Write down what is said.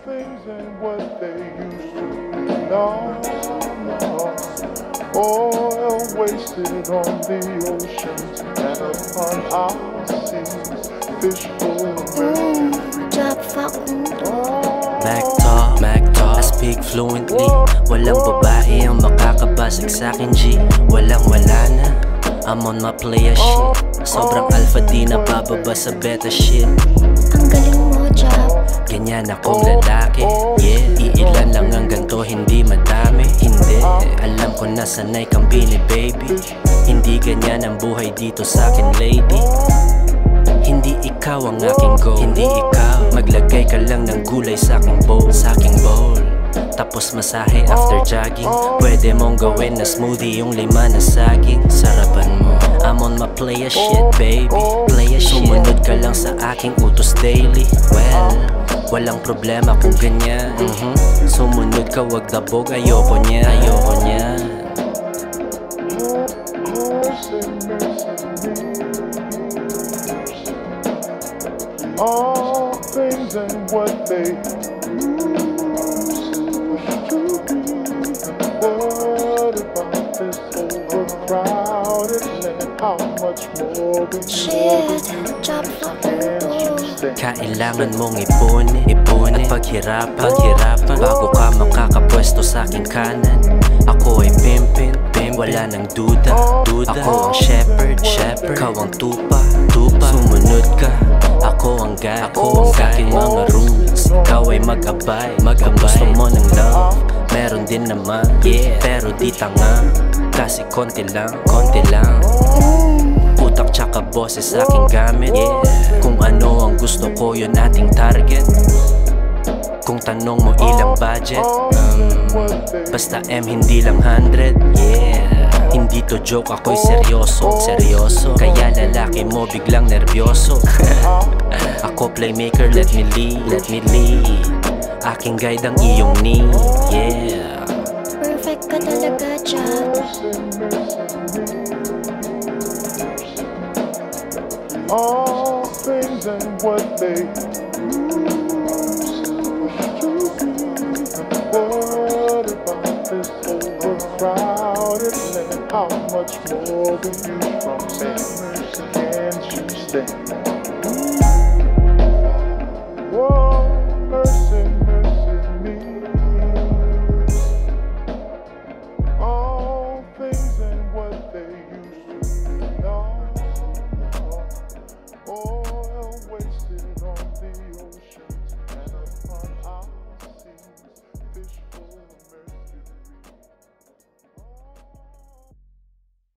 things ain't what they used to be. No, no. Oil wasted on the oceans and upon our seas. Fish full of Mac talk, I speak fluently. Walang babae ang makakabasag sa'kin, G. Walang-wala na, I'm on my player shit. Sobrang alpha, di na bababa sa beta shit. Ang galing mo, Job. Ganyan akong lalaki, yeah. Iilan lang ang ganto, hindi madami. Hindi, alam ko na sanay kang bini, baby. Hindi ganyan ang buhay dito sa'kin, lady. Hindi ikaw ang aking goal, hindi ikaw. Maglagay ka lang ng gulay sa aking bowl, tapos masahe after jogging. Pwede mong gawin na smoothie yung 5 na saging. Sarapan mo, I'm on my player shit, baby. Player shit, sumunod ka lang sa aking utos daily. Well, walang problema kung ganyan. Sumunod ka, wag dabog, ayoko niya. All things ain't what they used to be. What about this overcrowded land? How much more will Job Kailangan mong ipunin at paghirapan bago ka makakapwesto sa aking kanan. Ako ay pimpin, wala nang duda. Ako ang shepherd, ikaw ang tupa. Sumunod ka, ako ang guide sa aking mga rules. Ikaw ay mag-abay, kung gusto mo ng love, meron din naman, pero di tanga. Kasi konti lang. Utak tsaka boses sa aking gamit. Kung ano ang gusto ko, yun ating target. Kung tanong mo ilang budget, basta M, hindi lang 100. Hindi to joke, ako'y seryoso. Kaya lalaki mo biglang nervyoso. Ako playmaker, let me lead. Aking guide ang iyong need, Perfect ka talaga, Job. all things ain't what they used to be. What about this overcrowded land? How much more will you from St. Louis can you stand?